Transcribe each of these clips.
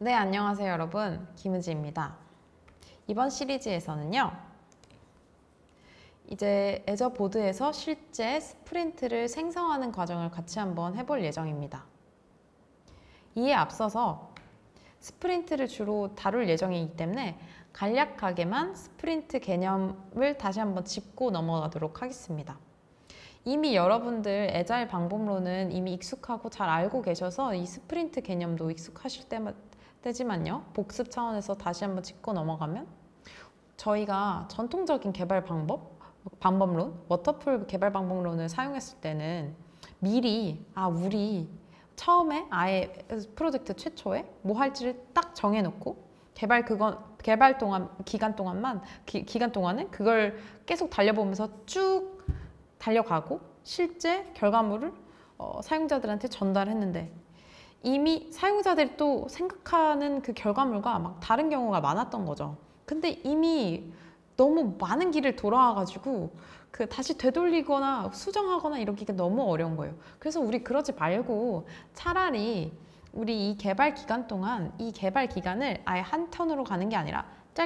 네, 안녕하세요 여러분. 김은지입니다. 이번 시리즈에서는요. 이제 애저 보드에서 실제 스프린트를 생성하는 과정을 같이 한번 해볼 예정입니다. 이에 앞서서 스프린트를 주로 다룰 예정이기 때문에 간략하게만 스프린트 개념을 다시 한번 짚고 넘어가도록 하겠습니다. 이미 여러분들 애자일 방법론은 이미 익숙하고 잘 알고 계셔서 이 스프린트 개념도 익숙하실 때지만요. 복습 차원에서 다시 한번 짚고 넘어가면 저희가 전통적인 개발 방법론, 워터풀 개발 방법론을 사용했을 때는 미리 우리 처음에 아예 프로젝트 최초에 뭐 할지를 딱 정해놓고 개발 기간 동안은 그걸 계속 달려보면서 쭉 달려가고 실제 결과물을 사용자들한테 전달했는데 이미 사용자들이 또 생각하는 그 결과물과 막 다른 경우가 많았던 거죠. 근데 이미 너무 많은 길을 돌아와가지고 다시 되돌리거나 수정하거나 이러기가 너무 어려운 거예요. 그래서 우리 그러지 말고 차라리 우리 이 개발 기간 동안 이 개발 기간을 아예 한 턴으로 가는 게 아니라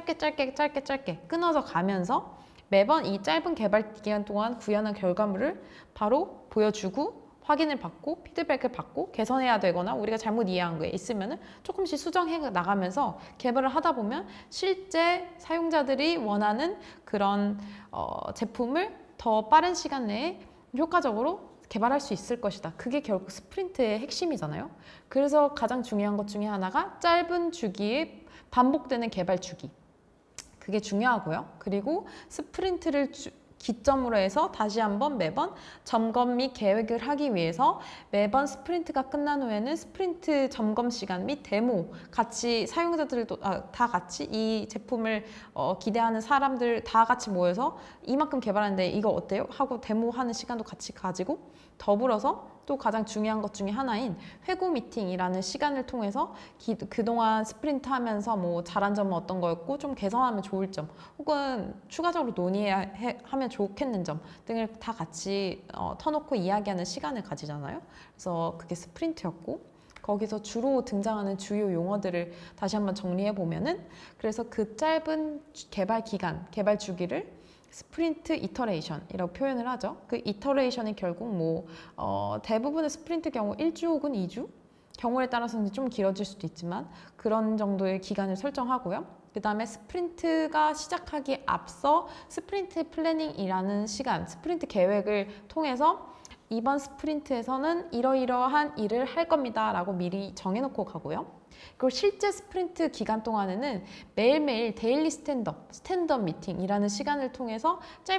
짧게 끊어서 가면서 매번 이 짧은 개발 기간 동안 구현한 결과물을 바로 보여주고 확인을 받고 피드백을 받고 개선해야 되거나 우리가 잘못 이해한 게 있으면 조금씩 수정해 나가면서 개발을 하다 보면 실제 사용자들이 원하는 그런 제품을 더 빠른 시간 내에 효과적으로 개발할 수 있을 것이다. 그게 결국 스프린트의 핵심이잖아요. 그래서 가장 중요한 것 중에 하나가 짧은 주기에 반복되는 개발 주기. 그게 중요하고요. 그리고 스프린트를 기점으로 해서 다시 한번 매번 점검 및 계획을 하기 위해서 매번 스프린트가 끝난 후에는 스프린트 점검 시간 및 데모 같이 사용자들도 다 같이 이 제품을 기대하는 사람들 다 같이 모여서 이만큼 개발하는데 이거 어때요? 하고 데모하는 시간도 같이 가지고 더불어서 또 가장 중요한 것 중에 하나인 회고 미팅이라는 시간을 통해서 그동안 스프린트 하면서 뭐 잘한 점은 어떤 거였고 좀 개선하면 좋을 점 혹은 추가적으로 논의하면 좋겠는 점 등을 다 같이 터놓고 이야기하는 시간을 가지잖아요. 그래서 그게 스프린트였고 거기서 주로 등장하는 주요 용어들을 다시 한번 정리해 보면은 그래서 그 짧은 개발 기간, 개발 주기를 스프린트 이터레이션이라고 표현을 하죠. 그 이터레이션이 결국 대부분의 스프린트 경우 1주 혹은 2주 경우에 따라서는 좀 길어질 수도 있지만 그런 정도의 기간을 설정하고요. 그 다음에 스프린트가 시작하기에 앞서 스프린트 플래닝이라는 시간, 스프린트 계획을 통해서 이번 스프린트에서는 이러이러한 일을 할 겁니다 라고 미리 정해놓고 가고요. 그리고 실제 스프린트 기간 동안에는 매일매일 데일리 스탠드업 미팅이라는 시간을 통해서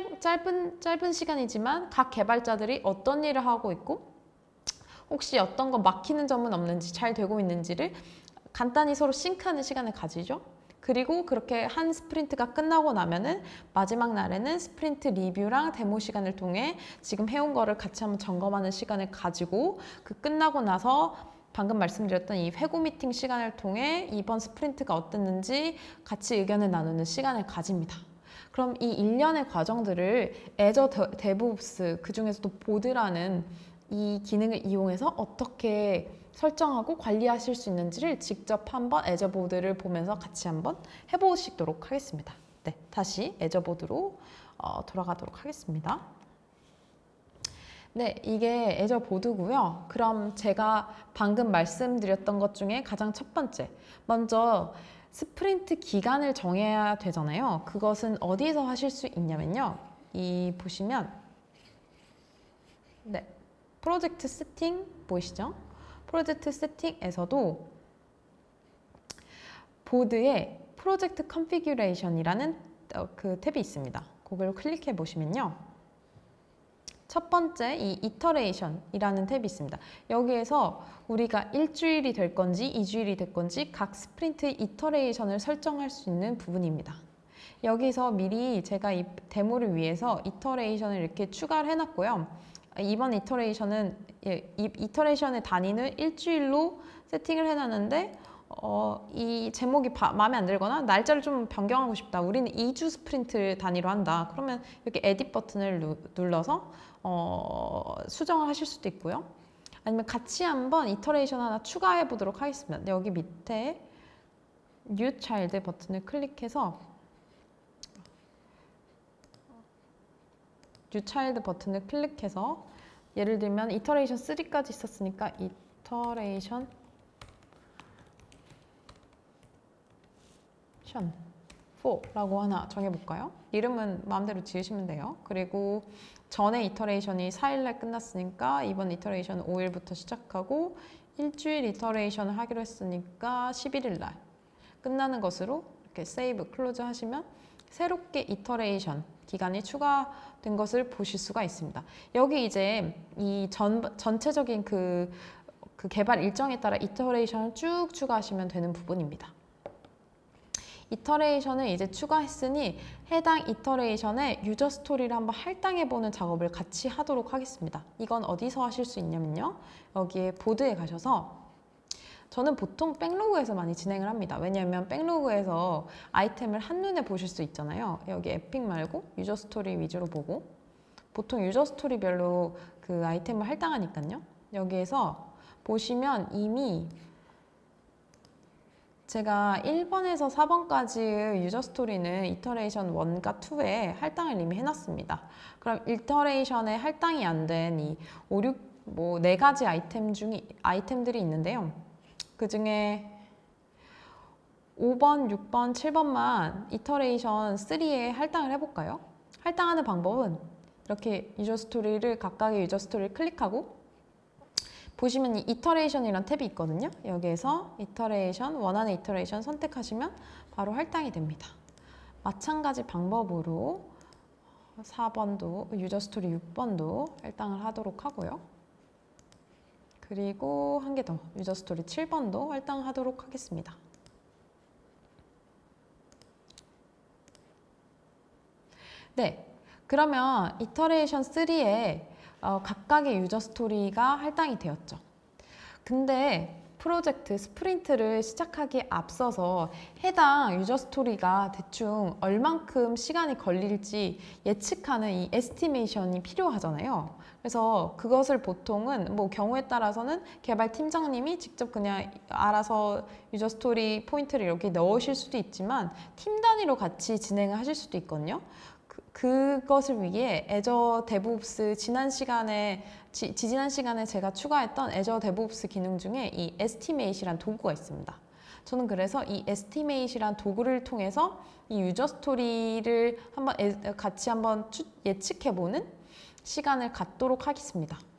짧은 시간이지만 각 개발자들이 어떤 일을 하고 있고 혹시 어떤 거 막히는 점은 없는지 잘 되고 있는지를 간단히 서로 싱크하는 시간을 가지죠. 그리고 그렇게 한 스프린트가 끝나고 나면은 마지막 날에는 스프린트 리뷰랑 데모 시간을 통해 지금 해온 거를 같이 한번 점검하는 시간을 가지고 끝나고 나서 방금 말씀드렸던 이 회고 미팅 시간을 통해 이번 스프린트가 어땠는지 같이 의견을 나누는 시간을 가집니다. 그럼 이 일련의 과정들을 애저 데브옵스 그중에서도 보드라는 이 기능을 이용해서 어떻게 설정하고 관리하실 수 있는지를 직접 한번 애저보드를 보면서 같이 한번 해보시도록 하겠습니다. 네, 다시 애저보드로 돌아가도록 하겠습니다. 네, 이게 애저보드고요. 그럼 제가 방금 말씀드렸던 것 중에 가장 첫 번째, 먼저 스프린트 기간을 정해야 되잖아요. 그것은 어디서 하실 수 있냐면요. 보시면 네, 프로젝트 세팅 보이시죠? 프로젝트 세팅에서도 보드에 프로젝트 컨피규레이션이라는 그 탭이 있습니다. 그걸 클릭해 보시면요. 첫 번째 이 이터레이션이라는 탭이 있습니다. 여기에서 우리가 일주일이 될 건지 2주일이 될 건지 각 스프린트 이터레이션을 설정할 수 있는 부분입니다. 여기서 미리 제가 이 데모를 위해서 이터레이션을 이렇게 추가를 해놨고요. 이번 이터레이션은 이터레이션의 단위는 일주일로 세팅을 해놨는데 이 제목이 마음에 안 들거나 날짜를 좀 변경하고 싶다. 우리는 2주 스프린트 단위로 한다. 그러면 이렇게 에딧 버튼을 눌러서 수정을 하실 수도 있고요. 아니면 같이 한번 이터레이션 하나 추가해 보도록 하겠습니다. 여기 밑에 New Child 버튼을 클릭해서 New Child 버튼을 클릭해서 예를 들면 이터레이션 3까지 있었으니까 이터레이션 4라고 하나 정해볼까요? 이름은 마음대로 지으시면 돼요. 그리고 전에 이터레이션이 4일날 끝났으니까 이번 이터레이션은 5일부터 시작하고 일주일 이터레이션을 하기로 했으니까 11일날 끝나는 것으로 이렇게 세이브, 클로즈 하시면 새롭게 이터레이션 기간이 추가된 것을 보실 수가 있습니다. 여기 이제 이 전체적인 그 개발 일정에 따라 이터레이션을 쭉 추가하시면 되는 부분입니다. 이터레이션을 이제 추가했으니 해당 이터레이션에 유저 스토리를 한번 할당해보는 작업을 같이 하도록 하겠습니다. 이건 어디서 하실 수 있냐면요. 여기에 보드에 가셔서 저는 보통 백로그에서 많이 진행을 합니다. 왜냐하면 백로그에서 아이템을 한눈에 보실 수 있잖아요. 여기 에픽 말고 유저 스토리 위주로 보고 보통 유저 스토리별로 그 아이템을 할당하니까요. 여기에서 보시면 이미 제가 1번에서 4번까지의 유저 스토리는 이터레이션 1과 2에 할당을 이미 해놨습니다. 그럼 이터레이션에 할당이 안 된 이 5, 6, 뭐 4가지 아이템들이 있는데요. 그 중에 5번, 6번, 7번만 이터레이션 3에 할당을 해볼까요? 할당하는 방법은 이렇게 유저 스토리를 각각의 유저 스토리를 클릭하고 보시면 이 이터레이션이란 탭이 있거든요. 여기에서 이터레이션, 원하는 이터레이션 선택하시면 바로 할당이 됩니다. 마찬가지 방법으로 4번도, 유저 스토리 6번도 할당을 하도록 하고요. 그리고 한 개 더, 유저 스토리 7번도 할당하도록 하겠습니다. 네, 그러면 이터레이션 3에 각각의 유저 스토리가 할당이 되었죠. 근데 프로젝트 스프린트를 시작하기에 앞서서 해당 유저 스토리가 대충 얼만큼 시간이 걸릴지 예측하는 이 에스티메이션이 필요하잖아요. 그래서 그것을 보통은 뭐 경우에 따라서는 개발 팀장님이 직접 그냥 알아서 유저 스토리 포인트를 이렇게 넣으실 수도 있지만 팀 단위로 같이 진행을 하실 수도 있거든요. 그것을 위해 애저 데브옵스 지지난 시간에 제가 추가했던 애저 데브옵스 기능 중에 이 에스티메이트란 도구가 있습니다. 저는 그래서 이 에스티메이트란 도구를 통해서 이 유저 스토리를 같이 한번 예측해보는 시간을 갖도록 하겠습니다.